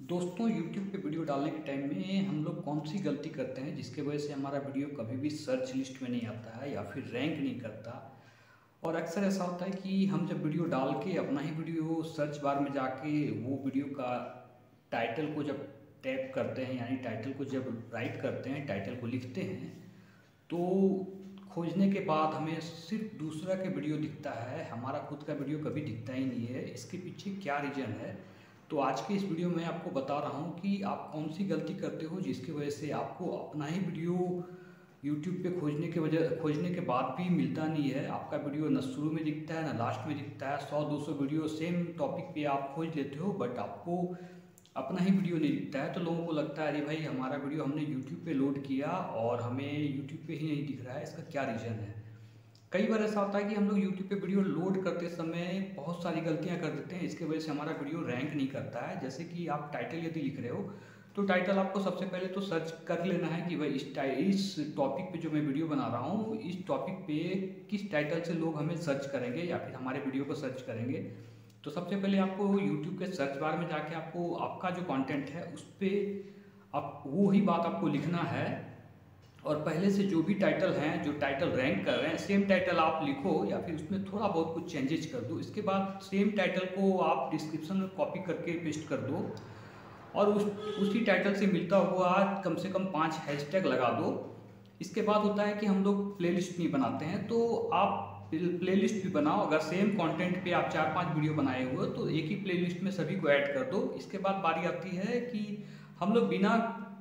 दोस्तों YouTube पे video डालने के टाइम में हम लोग कौन सी गलती करते हैं जिसके वजह से हमारा वीडियो कभी भी सर्च लिस्ट में नहीं आता है या फिर रैंक नहीं करता। और अक्सर ऐसा होता है कि हम जब वीडियो डाल के अपना ही वीडियो सर्च बार में जाके वो वीडियो का टाइटल को जब टैप करते हैं, यानी टाइटल को जब राइट करते हैं, टाइटल को लिखते हैं, तो खोजने के बाद हमें सिर्फ दूसरा का वीडियो दिखता है, हमारा खुद का वीडियो कभी दिखता ही नहीं है। इसके पीछे क्या रीज़न है, तो आज के इस वीडियो में आपको बता रहा हूँ कि आप कौन सी गलती करते हो जिसकी वजह से आपको अपना ही वीडियो YouTube पे खोजने के बाद भी मिलता नहीं है। आपका वीडियो न शुरू में दिखता है न लास्ट में दिखता है। 100-200 वीडियो सेम टॉपिक पे आप खोज लेते हो बट आपको अपना ही वीडियो नहीं दिखता है। तो लोगों को लगता है अरे भाई हमारा वीडियो हमने YouTube पे लोड किया और हमें YouTube पे ही नहीं दिख रहा है, इसका क्या रीज़न है। कई बार ऐसा होता है कि हम लोग YouTube पे वीडियो लोड करते समय बहुत सारी गलतियां कर देते हैं, इसके वजह से हमारा वीडियो रैंक नहीं करता है। जैसे कि आप टाइटल यदि लिख रहे हो तो टाइटल आपको सबसे पहले तो सर्च कर लेना है कि भाई इस टॉपिक पे जो मैं वीडियो बना रहा हूँ, इस टॉपिक पे किस टाइटल से लोग हमें सर्च करेंगे या फिर हमारे वीडियो को सर्च करेंगे। तो सबसे पहले आपको यूट्यूब के सर्च बार में जाके आपको आपका जो कॉन्टेंट है उस पर आप वो ही बात आपको लिखना है और पहले से जो भी टाइटल हैं, जो टाइटल रैंक कर रहे हैं, सेम टाइटल आप लिखो या फिर उसमें थोड़ा बहुत कुछ चेंजेस कर दो। इसके बाद सेम टाइटल को आप डिस्क्रिप्शन में कॉपी करके पेस्ट कर दो और उसी टाइटल से मिलता हुआ कम से कम 5 हैशटैग लगा दो। इसके बाद होता है कि हम लोग प्लेलिस्ट नहीं बनाते हैं, तो आप प्लेलिस्ट भी बनाओ। अगर सेम कंटेंट पे आप 4-5 वीडियो बनाए हुए तो एक ही प्लेलिस्ट में सभी को ऐड कर दो। इसके बाद बारी आती है कि हम लोग बिना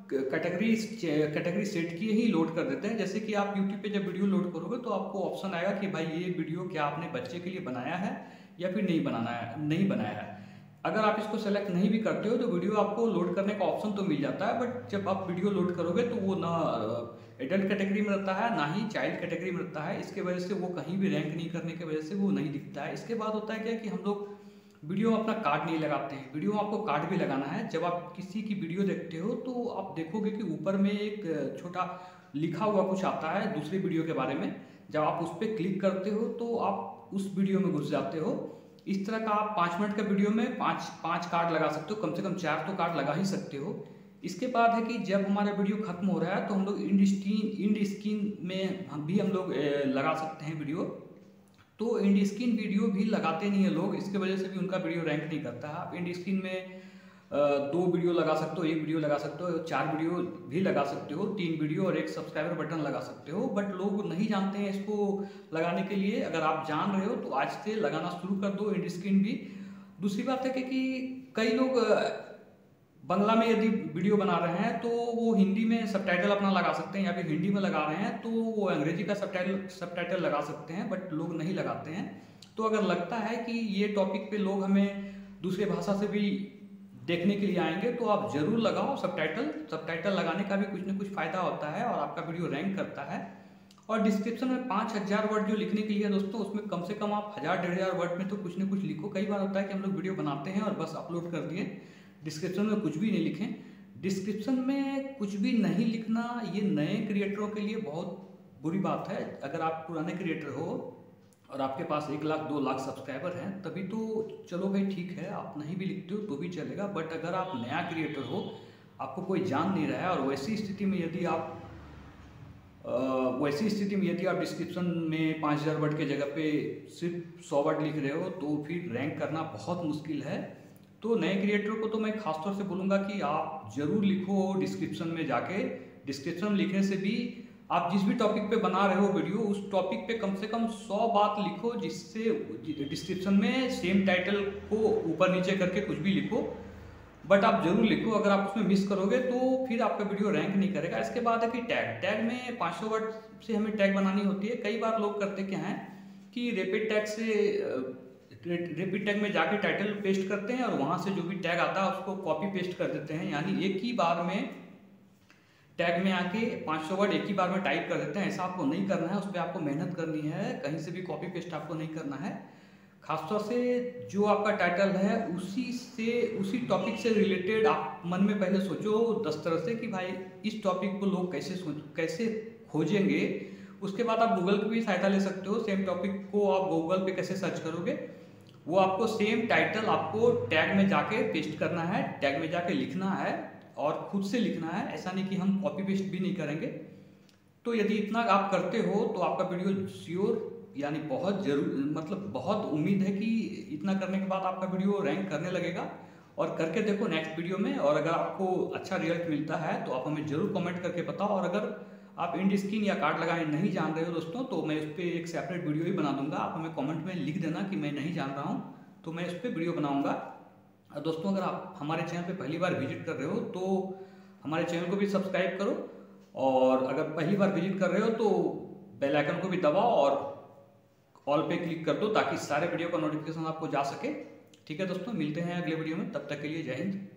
कैटेगरी सेट किए ही लोड कर देते हैं। जैसे कि आप यूट्यूब पे जब वीडियो लोड करोगे तो आपको ऑप्शन आएगा कि भाई ये वीडियो क्या आपने बच्चे के लिए बनाया है या फिर नहीं बनाया है। अगर आप इसको सेलेक्ट नहीं भी करते हो तो वीडियो आपको लोड करने का ऑप्शन तो मिल जाता है, बट जब आप वीडियो लोड करोगे तो वो ना एडल्ट कैटेगरी में रहता है ना ही चाइल्ड कैटेगरी में रहता है। इसके वजह से वो कहीं भी रैंक नहीं करने की वजह से वो नहीं दिखता है। इसके बाद होता है क्या कि हम लोग वीडियो में अपना कार्ड नहीं लगाते हैं। वीडियो में आपको कार्ड भी लगाना है। जब आप किसी की वीडियो देखते हो तो आप देखोगे कि ऊपर में एक छोटा लिखा हुआ कुछ आता है दूसरी वीडियो के बारे में। जब आप उस पर क्लिक करते हो तो आप उस वीडियो में घुस जाते हो। इस तरह का आप 5 मिनट का वीडियो में पाँच कार्ड लगा सकते हो, कम से कम 4 तो कार्ड लगा ही सकते हो। इसके बाद है कि जब हमारा वीडियो खत्म हो रहा है तो हम लोग इंड स्क्रीन में भी हम लोग लगा सकते हैं वीडियो। तो इंड स्क्रीन वीडियो भी लगाते नहीं है लोग, इसके वजह से भी उनका वीडियो रैंक नहीं करता है। आप इंड स्क्रीन में 2 वीडियो लगा सकते हो, 1 वीडियो लगा सकते हो, 4 वीडियो भी लगा सकते हो, 3 वीडियो और 1 सब्सक्राइबर बटन लगा सकते हो। बट लोग नहीं जानते हैं इसको लगाने के लिए। अगर आप जान रहे हो तो आज से लगाना शुरू कर दो इंड स्क्रीन भी। दूसरी बात है कि कई लोग बांग्ला में यदि वीडियो बना रहे हैं तो वो हिंदी में सबटाइटल अपना लगा सकते हैं, या फिर हिंदी में लगा रहे हैं तो वो अंग्रेजी का सबटाइटल लगा सकते हैं, बट लोग नहीं लगाते हैं। तो अगर लगता है कि ये टॉपिक पे लोग हमें दूसरे भाषा से भी देखने के लिए आएंगे तो आप ज़रूर लगाओ सबटाइटल लगाने का भी कुछ ना कुछ फ़ायदा होता है और आपका वीडियो रैंक करता है। और डिस्क्रिप्शन में 5000 वर्ड जो लिखने के लिए दोस्तों, उसमें कम से कम आप 1000-1500 वर्ड में तो कुछ ना कुछ लिखो। कई बार होता है कि हम लोग वीडियो बनाते हैं और बस अपलोड कर दिए, डिस्क्रिप्शन में कुछ भी नहीं लिखें। डिस्क्रिप्शन में कुछ भी नहीं लिखना ये नए क्रिएटरों के लिए बहुत बुरी बात है। अगर आप पुराने क्रिएटर हो और आपके पास 1 लाख 2 लाख सब्सक्राइबर हैं तभी तो चलो भाई ठीक है, आप नहीं भी लिखते हो तो भी चलेगा। बट अगर आप नया क्रिएटर हो, आपको कोई जान नहीं रहा है और वैसी स्थिति में यदि आप डिस्क्रिप्शन में 5000 वर्ड के जगह पे सिर्फ 100 वर्ड लिख रहे हो तो फिर रैंक करना बहुत मुश्किल है। तो नए क्रिएटर को तो मैं खासतौर से बोलूँगा कि आप ज़रूर लिखो डिस्क्रिप्शन में जाके। डिस्क्रिप्शन लिखने से भी आप जिस भी टॉपिक पे बना रहे हो वीडियो, उस टॉपिक पे कम से कम 100 बात लिखो, जिससे डिस्क्रिप्शन में सेम टाइटल को ऊपर नीचे करके कुछ भी लिखो, बट आप जरूर लिखो। अगर आप उसमें मिस करोगे तो फिर आपका वीडियो रैंक नहीं करेगा। इसके बाद है कि टैग में 500 वर्ड से हमें टैग बनानी होती है। कई बार लोग करते क्या हैं कि रेपिड टैग में जाके टाइटल पेस्ट करते हैं और वहाँ से जो भी टैग आता है उसको कॉपी पेस्ट कर देते हैं, यानी एक ही बार में टैग में आके 500 वर्ड एक ही बार में टाइप कर देते हैं। ऐसा आपको नहीं करना है, उस पर आपको मेहनत करनी है, कहीं से भी कॉपी पेस्ट आपको नहीं करना है। खासतौर से जो आपका टाइटल है उसी टॉपिक से रिलेटेड आप मन में पहले सोचो 10 तरह से कि भाई इस टॉपिक को लोग कैसे खोजेंगे। उसके बाद आप गूगल की भी सहायता ले सकते हो। सेम टॉपिक को आप गूगल पे कैसे सर्च करोगे वो आपको सेम टाइटल आपको टैग में जाके पेस्ट करना है, टैग में जाके लिखना है और खुद से लिखना है, ऐसा नहीं कि हम कॉपी पेस्ट भी नहीं करेंगे। तो यदि इतना आप करते हो तो आपका वीडियो श्योर यानी बहुत जरूर मतलब बहुत उम्मीद है कि इतना करने के बाद आपका वीडियो रैंक करने लगेगा। और करके देखो नेक्स्ट वीडियो में, और अगर आपको अच्छा रिजल्ट मिलता है तो आप हमें जरूर कमेंट करके बताओ। और अगर आप इंड स्क्रीन या कार्ड लगाने नहीं जान रहे हो दोस्तों, तो मैं उस पर एक सेपरेट वीडियो ही बना दूंगा। आप हमें कमेंट में लिख देना कि मैं नहीं जान रहा हूँ, तो मैं उस पर वीडियो बनाऊंगा। और दोस्तों अगर आप हमारे चैनल पे पहली बार विजिट कर रहे हो तो हमारे चैनल को भी सब्सक्राइब करो, और अगर पहली बार विजिट कर रहे हो तो बेल आइकन को भी दबाओ और ऑल पे क्लिक कर दो, ताकि सारे वीडियो का नोटिफिकेशन आपको जा सके। ठीक है दोस्तों, मिलते हैं अगले वीडियो में, तब तक के लिए जय हिंद।